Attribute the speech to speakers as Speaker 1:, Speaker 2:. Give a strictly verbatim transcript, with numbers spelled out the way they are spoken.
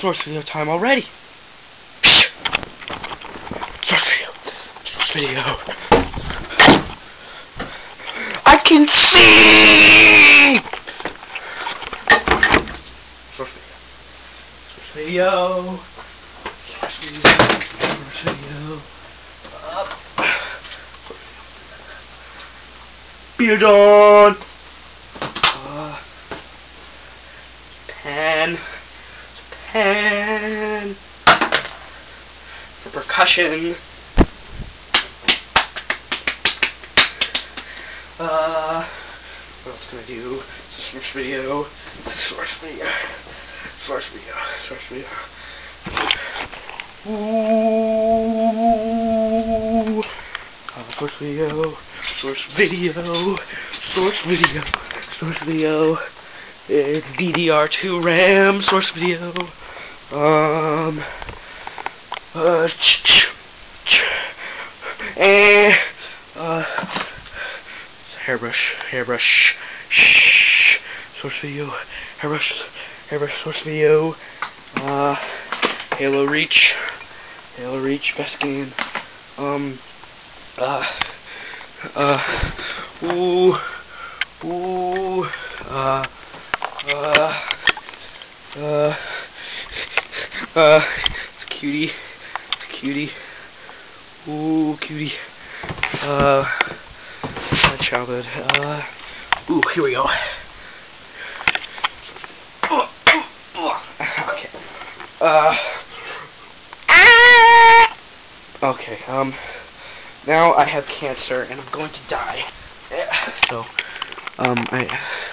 Speaker 1: source video time already. Source video. Source video. I can see. Source video. Source video. Source video. Source video. Up. Beard on. Uh, pen. Pen. For percussion. Uh, what else can I do? It's a source video. It's a source video. Source video. Source video. Ooh. Uh, source video. Source video. Source video. Source video. It's D D R two RAM. Source video. Um. Uh. Ch ch ch. And. Uh. Hairbrush. Hairbrush. Shh. Source video. Hairbrush. Hairbrush. Source video. Uh. Halo Reach. Halo Reach. Best game. Um. Uh. Uh. Ooh. Ooh. Uh. Uh. Uh. Uh. It's a cutie. It's a cutie. Ooh, cutie. Uh. My childhood. Uh. Ooh, here we go. Oh, oh, oh. Okay. Uh. Okay. Um. Now I have cancer and I'm going to die. So. Um. I.